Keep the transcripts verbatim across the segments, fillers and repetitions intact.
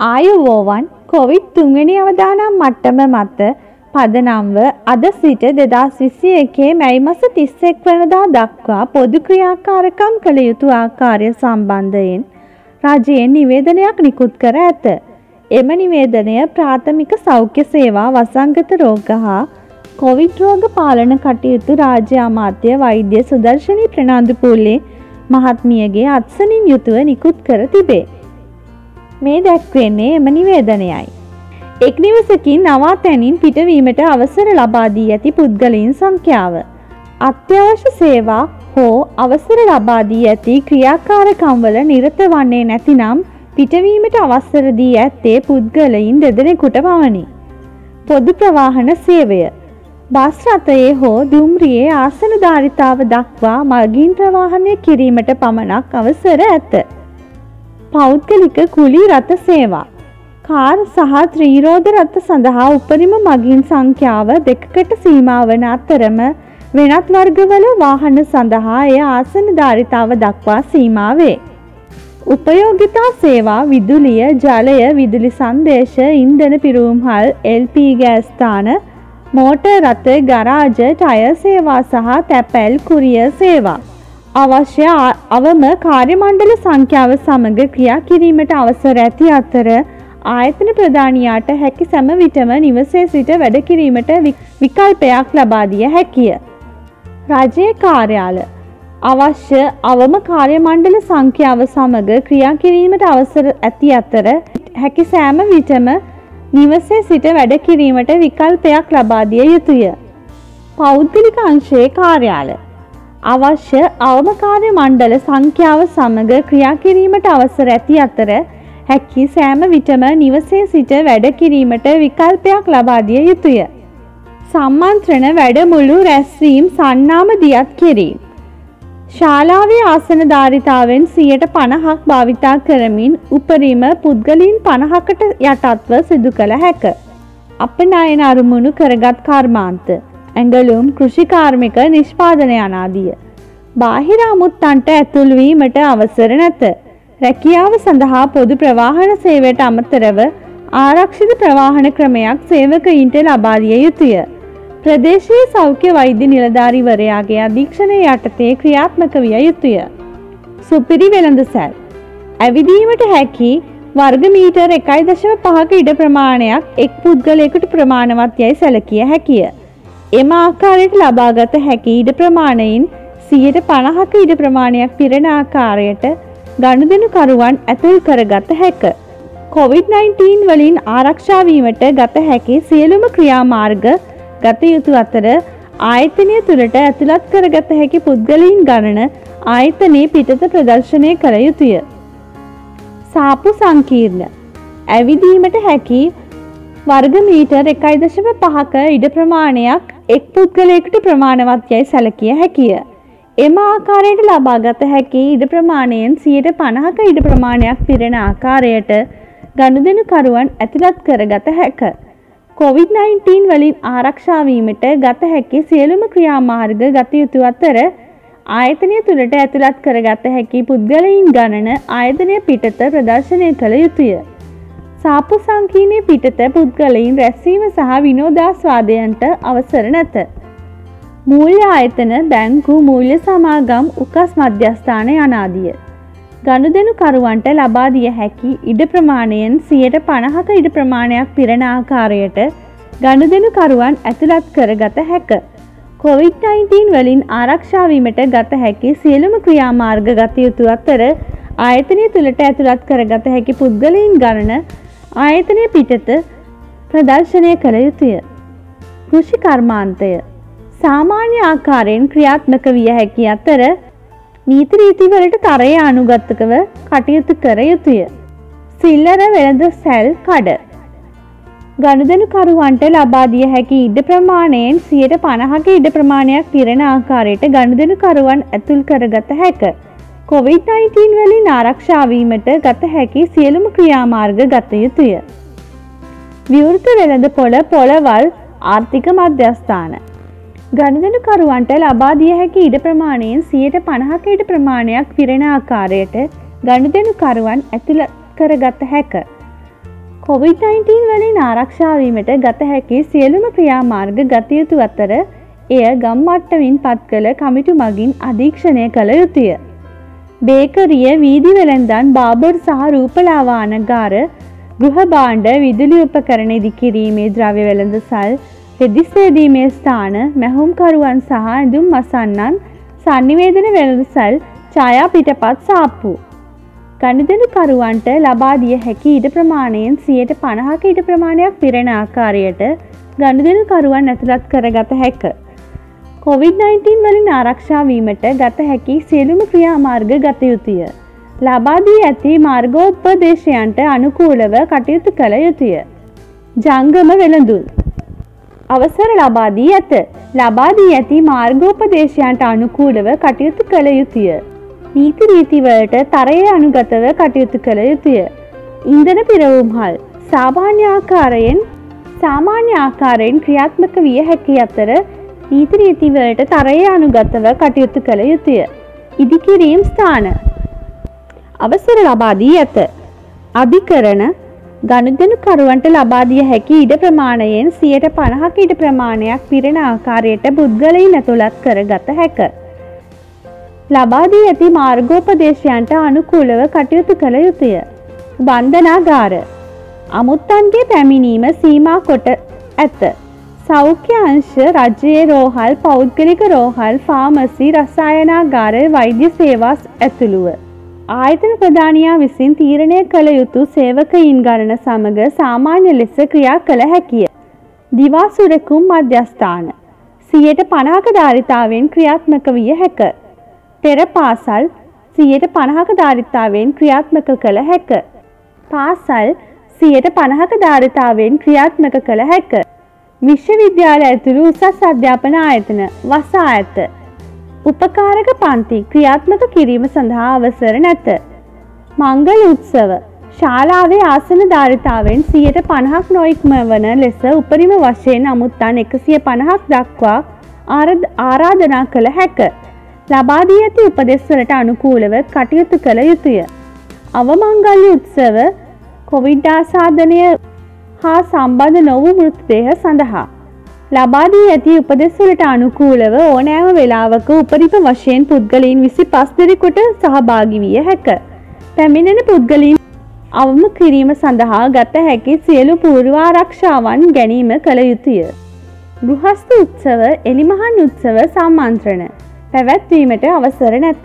ආයුබෝවන් කොවිඩ් තුන්වෙනි අවදානම් මට්ටම මත පදනම්ව අද සිට දෙදහස් විසි එකේ මැයි මාස තිස් එක් වනදා දක්වා පොදු ක්‍රියාකාරකම් කළ යුතු ආකාරය සම්බන්ධයෙන් රජයෙන් නිවේදනයක් නිකුත් කර ඇත. එම නිවේදනය ප්‍රාථමික සෞඛ්‍ය සේවා වසංගත රෝග හා කොවිඩ් රෝග පාලන කටයුතු රාජ්‍ය අමාත්‍ය වෛද්‍ය සුදර්ශනී ප්‍රනාන්දුපුල්ලේ මහත්මියගේ අත්සනින් යුතුව නිකුත් කර තිබේ. මේ දැක්වෙන්නේ එම නිවේදනයයි. එක් නිවසකින් නවාතැනින් පිටවීමට අවසර ලබා දී ඇති පුද්ගලයන් සංඛ්‍යාව අත්‍යවශ්‍ය සේවා හෝ අවසර ලබා දී ඇති ක්‍රියාකාරකම්වල නිරත වන්නේ නැතිනම් පිටවීමට අවසර දී ඇත්තේ පුද්ගලයන් දෙදෙනෙකුට පමණි. පොදු ප්‍රවාහන සේවය බස් රථයේ හෝ දුම්රියේ ආසනධාරිතාව දක්වා මගින් ප්‍රවාහනය කිරීමට පමණක් අවසර ඇත. පෞද්ගලික කුලී රථ සේවා කාර් සහ ත්‍රිරෝද රථ සඳහා උපරිම මගින් සංඛ්‍යාව දෙකකට සීමා වන අතරම වෙනත් වර්ගවල වාහන සඳහා එය ආසනධාරිතාව දක්වා සීමා වේ. උපයෝගිතා සේවා විදුලිය, ජලය, විදුලි සංදේශ, ඉන්ධන පිරවුම්හල්, එල් පී ගෑස් ස්ථාන, මෝටර් රථ, ගරාජ, ටයර් සේවා සහ තැපැල් කුරියර් සේවා අවශ්‍ය අවම කාර්ය මණ්ඩල සංඛ්‍යාව සමග ක්‍රියා කිරීමට අවසර ඇති අතර ආයතන ප්‍රධානියාට හැකි සෑම විටම නිවසේ සිට වැඩ කිරීමට විකල්පයක් ලබා දිය හැකිය. රජයේ කාර්යාල අවශ්‍ය අවම කාර්ය මණ්ඩල සංඛ්‍යාව සමග ක්‍රියා කිරීමට අවසර ඇති අතර හැකි සෑම විටම නිවසේ සිට වැඩ කිරීමට විකල්පයක් ලබා දිය යුතුය. පෞද්ගලික අංශයේ කාර්යාල අවශ්‍ය අවම කාර්ය මණ්ඩල සංඛ්‍යාව සමග ක්‍රියා කිරීමට අවසර ඇති අතර හැකි සෑම විටම නිවසේ සිට වැඩ කිරීමට විකල්පයක් ලබා දිය යුතුය. සම්මන්ත්‍රණ වැඩමුළු රැස්වීම් සන්නාම දියත් කිරීම ශාලාවේ ආසනධාරිතාවෙන් සියයට පනහක් භාවිතා කරමින් උපරිම පුද්ගලයන් පනහකට යටත්ව සිදු කළ හැක. අපනයන අරමුණු කරගත් කර්මාන්ත ඇඟලුම්, කෘෂි කාර්මික නිෂ්පාදන යනාදිය. බාහිර අමුත්තන්ට ඇතුල් වීමට අවසර නැත. රැකියාව සඳහා පොදු ප්‍රවාහන සේවයට අමතරව ආරක්ෂිත ප්‍රවාහන ක්‍රමයක් සේවකයින්ට ලබා දිය යුතුය. ප්‍රදේශීය සෞඛ්‍ය වෛද්‍ය නිලධාරීවරයාගේ අධීක්ෂණය යටතේ ක්‍රියාත්මක විය යුතුය. සුපිරි වෙළඳසැල් ඇවිදීමට හැකි වර්ග මීටර් එකයි දශම පහක ඉඩ ප්‍රමාණයක් එක් පුද්ගලයෙකුට ප්‍රමාණවත් යයි සැලකිය හැකිය. එම ආකාරයට ලබාගත හැකි ඉඩ ප්‍රමාණයෙන් සියයට පනහක ඉඩ ප්‍රමාණයක් පිරෙන ආකාරයට ගනුදෙනුකරුවන් ඇතුල් කරගත හැක. කොවිඩ් නයින්ටීන් වලින් ආරක්ෂා වීමට ගත හැකි සියලුම ක්‍රියාමාර්ග ගත යුතු අතර ආයතනය තුළට ඇතුළත් කරගත හැකි පුද්ගලයන් ගණන ආයතනයේ පිටත ප්‍රදර්ශනය කළ යුතුය. සාප්පු සංකීර්ණ ඇවිදීමට හැකි වර්ග මීටර් එකයි දශම පහක ඉඩ ප්‍රමාණයක් එක් පුද්ගලයෙකුට ප්‍රමාණවත් යයි සැලකිය හැකිය. එම ආකාරයට ලබාගත හැකි ඉඩ ප්‍රමාණයෙන් සියයට පනහක ඉඩ ප්‍රමාණයක් පිරෙන ආකාරයට ගනුදෙනුකරුවන් ඇතුළත් කරගත හැක. කොවිඩ් නයින්ටීන් වලින් ආරක්ෂා වීමට ගත හැකි සියලුම ක්‍රියාමාර්ග ගත යුතු අතර ආයතනය තුළට ඇතුළත් කරගත හැකි පුද්ගලයන් ගණන ආයතනය පිටත ප්‍රදර්ශනය කළ යුතුය. සාප්පු සංකීර්ණයේ පිටත පුද්ගලයන් රැස්වීම සහ විනෝදාස්වාදයන්ට අවසර නැත. මූල්‍ය ආයතන, බැංකු, මූල්‍ය සමාගම්, උකස් මධ්‍යස්ථාන යනාදිය ගනුදෙනුකරුවන්ට ලබා දිය හැකි ඉඩ ප්‍රමාණයෙන් සියයට පනහක ඉඩ ප්‍රමාණයක් පිරෙන ආකාරයට ගනුදෙනුකරුවන් ඇතුළත් කරගත හැක. කොවිඩ් නයින්ටීන් වලින් ආරක්ෂා වීමට ගත හැකි සියලුම ක්‍රියාමාර්ග ගත යුතු අතර ආයතනය තුළට ඇතුළත් කරගත හැකි පුද්ගලයන් ගණන ආයතනය පිටත ප්‍රදර්ශනය කළ යුතුය. කෘෂි කර්මාන්තය සාමාන්‍ය ආකාරයෙන් ක්‍රියාත්මක විය හැකි අතර නීති රීතිවලට තරයේ අනුගතකව කටයුතු කර යුතුය. සිල්ලර වෙළඳ සැල් කඩ ගනුදෙනුකරුවන්ට ලබා දිය හැකි ඉඩ ප්‍රමාණයෙන් සියයට පනහක ඉඩ ප්‍රමාණයක් පිරෙන ආකාරයට ගනුදෙනුකරුවන් ඇතුල් කරගත හැක. කොවිඩ් නයින්ටීන් වලින් ආරක්ෂා වීමට ගත හැකි සියලුම ක්‍රියාමාර්ග ගත යුතුය. විවෘත වෙළඳ පොළ පොළවල් ආර්ථික මධ්‍යස්ථාන ගනුදෙනුකරුවන්ට ලබා දිය හැකි ඉඩ ප්‍රමාණයෙන් සියයට පනහක ඉඩ ප්‍රමාණයක් පිරෙන ආකාරයට ගනුදෙනුකරුවන් ඇතුළත් කරගත හැක. කොවිඩ් නයින්ටීන් වලින් ආරක්ෂා වීමට ගත හැකි සියලුම ක්‍රියාමාර්ග ගත යුතු අතර එය ගම් මට්ටමින් පත් කළ කමිටු මගින් අධීක්ෂණය කළ යුතුය. බේකරිය, වීදි වෙළඳන්, බාබර් සහ රූපලාවාණගාර, ගෘහ භාණ්ඩ, විදුලි උපකරණ ඉදිකිරීමේ ද්‍රව්‍ය වෙළඳසල්, රෙදි සේදීමේ ස්ථාන, මැහුම්කරුවන් සහ ඇඳුම් මසන්නන්, sannivedana වෙළඳසල්, ඡායා පිටපත් සාප්පු. ගනුදෙනුකරුවන්ට ලබා දිය හැකි ඉඩ ප්‍රමාණයෙන් සියයට පනහක ඉඩ ප්‍රමාණයක් පිරෙන ආකාරයට ගනුදෙනුකරුවන් ඇතුළත් කරගත හැක. කොවිඩ් නයින්ටීන් වලින් ආරක්ෂා වීමට ගත හැකි සියලුම ක්‍රියාමාර්ග ගත යුතුය. ලබා දී ඇති මාර්ගෝපදේශයන්ට අනුකූලව කටයුතු කළ යුතුය. ජංගම වෙළඳුන් අවසර ලබා දී ඇත. ලබා දී ඇති මාර්ගෝපදේශයන්ට අනුකූලව කටයුතු කළ යුතුය. නීති රීති වලට තරයේ අනුගතව කටයුතු කළ යුතුය. ඉන්ධන පිරවුම්හල් සාමාන්‍ය ආකාරයෙන් සාමාන්‍ය ආකාරයෙන් ක්‍රියාත්මක විය හැකි අතර නීති රීති වලට තරයේ අනුගතව කටයුතු කළ යුතුය. ඉදිකිරීම් ස්ථාන අවසර ලබා දී ඇත. අධිකරණ ගනුදෙනුකරුවන්ට ලබා දිය හැකි ඉඩ ප්‍රමාණයෙන් සියයට පනහක ඉඩ ප්‍රමාණයක් පිරෙන ආකාරයට පුද්ගලයන් ඇතුළත් කරගත හැක. ලබා දී ඇති මාර්ගෝපදේශයන්ට අනුකූලව කටයුතු කළ යුතුය. බන්ධනාගාර අමුත්තන්ගේ පැමිණීම සීමා කොට ඇත. සෞඛ්‍ය අංශ, රජයේ රෝහල්, පෞද්ගලික රෝහල්, ෆාමසි, රසායනාගාර, වෛද්‍ය සේවා ඇතුළුව ආයතන ප්‍රධානියා විසින් තීරණය කළ යුතු සේවකයින් ගණන සමග සාමාන්‍ය ලෙස ක්‍රියා කළ හැකිය. දිවා සුරකුම් මධ්‍යස්ථාන සියයට පනහක ධාරිතාවෙන් ක්‍රියාත්මක විය හැක. පෙර පාසල් සියයට පනහක ධාරිතාවෙන් ක්‍රියාත්මක කළ හැක. පාසල් සියයට පනහක ධාරිතාවෙන් ක්‍රියාත්මක කළ හැක. විශ්වවිද්‍යාල ඇතුළු උසස් අධ්‍යාපන ආයතන වසා ඇත. උපකාරක පන්ති ක්‍රියාත්මක කිරීම සඳහා අවසර නැත. මංගල උත්සව ශාලාවේ ආසන ධාරිතාවෙන් සියයට පනහක් නොඉක්මවන ලෙස උපරිම වශයෙන් අමුත්තන් එකසිය පනහක් දක්වා ආරාධනා කළ හැක. ලබා දී ඇති උපදෙස් වලට අනුකූලව කටයුතු කළ යුතුය. අවමංගල්‍ය උත්සව කොවිඩ් ආසාදනය හා සම්බන්ධ නොවූ මෘතදේහ සඳහා ලබා දී ඇති උපදෙස් වලට අනුකූලව ඕනෑම වේලාවක උපරිම වශයෙන් පුද්ගලයන් විසිපස් දෙනෙකුට සහභාගී විය හැක. පැමිණෙන පුද්ගලයන් අවම කිරීම සඳහා ගත හැකි සියලු පූර්වාරක්ෂාවන් ගැනීම කළ යුතුය. ගෘහස්ත උත්සව, එලිමහන් උත්සව සම්මන්ත්‍රණ පැවැත්වීමට අවසර නැත.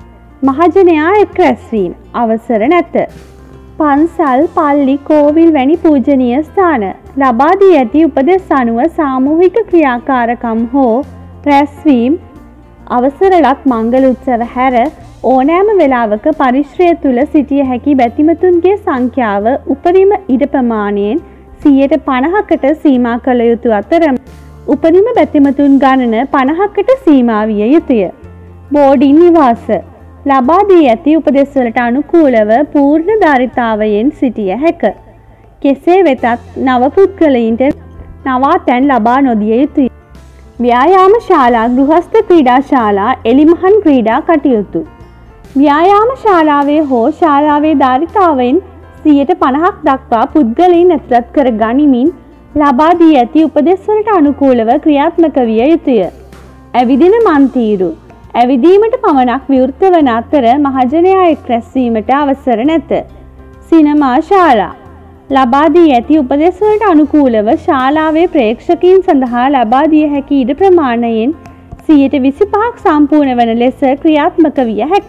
මහජනයා එක් රැස්වීම අවසර නැත. පන්සල්, පල්ලි, කෝවිල් වැනි පූජනීය ස්ථාන ලබා දී ඇති උපදෙස් අනුව සාමූහික ක්‍රියාකාරකම් හෝ රැස්වීම් අවසරලත් මංගල උත්සව හැර ඕනෑම වේලාවක පරිශ්‍රය තුල සිටිය හැකි බැතිමතුන්ගේ සංඛ්‍යාව උපරිම ඉඩ ප්‍රමාණයෙන් සියයට පනහකට සීමා කළ යුතු අතර උපරිම බැතිමතුන් ගණන පනහකට සීමා විය යුතුය. බෝඩින් නිවාස ලබා දී ඇති උපදෙස් වලට අනුකූලව පූර්ණ ධාරිතාවයෙන් සිටිය හැක. කෙසේ වෙතත් නව පුද්ගලයින්ට නවාතැන් ලබා නොදිය යුතුය. ව්‍යායාම ශාලා, ගෘහස්ත ක්‍රීඩා ශාලා, එලිමහන් ක්‍රීඩා කටයුතු ව්‍යායාම ශාලාවේ හෝ ශාලාවේ ධාරිතාවෙන් සියයට පනහක් දක්වා පුද්ගලයින් ඇතුළත් කර ගනිමින් ලබා දී ඇති උපදෙස් වලට අනුකූලව ක්‍රියාත්මක විය යුතුය. ඇවිදින මන්තිරු ඇවිදීමට පමණක් විවෘත වන අතර මහජනයා එක් රැස්වීමට අවසර නැත. සිනමා ශාලා ලබා දී ඇති උපදෙස් වලට අනුකූලව ශාලාවේ ප්‍රේක්ෂකයන් සඳහා ලබා දිය හැකි ඉඩ ප්‍රමාණයෙන් සියයට විසිපහක් සම්පූර්ණ වන ලෙස ක්‍රියාත්මක විය හැක.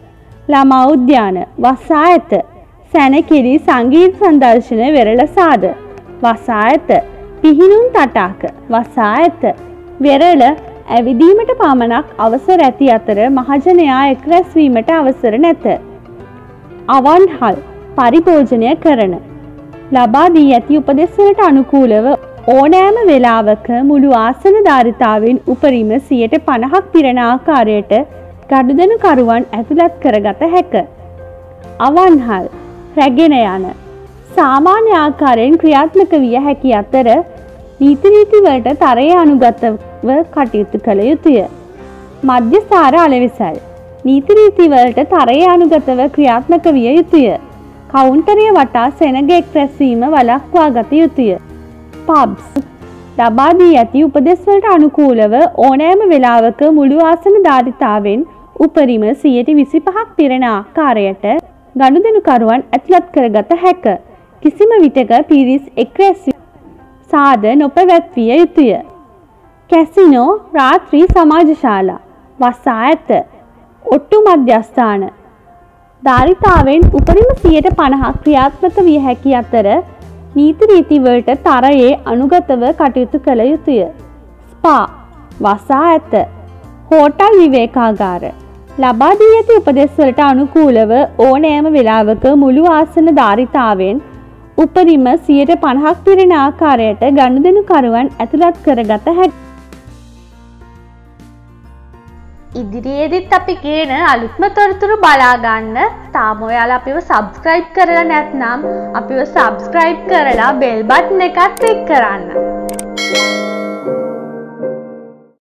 ළමා උද්‍යාන වසා ඇත. සැනකිලි, සංගීත සංදර්ශන වෙරළ සාද වසා ඇත. පිහිනුම් තටාක වසා ඇත. වෙරළ ඇවිදීමට පමණක් අවසර ඇති අතර මහජනයා එක් රැස්වීමට අවසර නැත. අවන්හල් පරිභෝජනය කරන ලබා දී ඇති උපදෙස් වලට අනුකූලව ඕනෑම වේලාවක මුළු ආසන ධාරිතාවෙන් උපරිම සියයට පනහක් පිරෙන ආකාරයට ගනුදෙනුකරුවන් ඇතුළත් කරගත හැක. අවන්හල් රැගෙන යන සාමාන්‍ය ආකාරයෙන් ක්‍රියාත්මක විය හැකි අතර නීති රීති වලට තරයේ අනුගතව කටයුතු කළ යුතුය. මධ්‍යස්ථාර අලෙවිසල් නීති රීති වලට තරයේ අනුගතව ක්‍රියාත්මක විය යුතුය. කවුන්ටරය වටා සෙනග එක් රැස්වීම වළක්වා ගත යුතුය. පබ්ස් ලබා දී ඇති උපදෙස්වලට අනුකූලව ඕනෑම වෙලාවක මුළු ආසන ධාරිතාවෙන් උපරිම සියයට විසිපහක් පිරෙන ආකාරයට ගනුදෙනුකරුවන් ඇතුළත් කරගත හැක. කිසිම විටක පිරිස් එක් රැස්වීම සාද නොපැවැත්විය යුතුය. කැසිනෝ රාත්‍රී සමාජශාලා වසා ඇත. ඔට්ටු මධ්‍යස්ථාන ධාරිතාවෙන් උපරිම සියයට පණහක් ක්‍රියාත්මක විය හැකි අතර නීති රීතිවලට තරයේ අනුගතව කටයුතු කළ යුතුය. ස්පා වසා ඇත. හෝටල් විවේකාගාර ලබා දී ඇති උපදෙස්වලට අනුකූලව ඕනෑම වෙලාවක මුළු ආසන ධාරිතාවෙන් උපරිම සියයට පණහක් පිරෙන ආකාරයට ගනුදෙනුකරුවන් ඇතුළත් කරගත හැකියි. ඉදිරියේදීත් අපි කියන අලුත්ම තොරතුරු බලා ගන්න තාම ඔයාලා අපිව subscribe කරලා නැත්නම් අපිව subscribe කරලා bell button එකත් click කරන්න.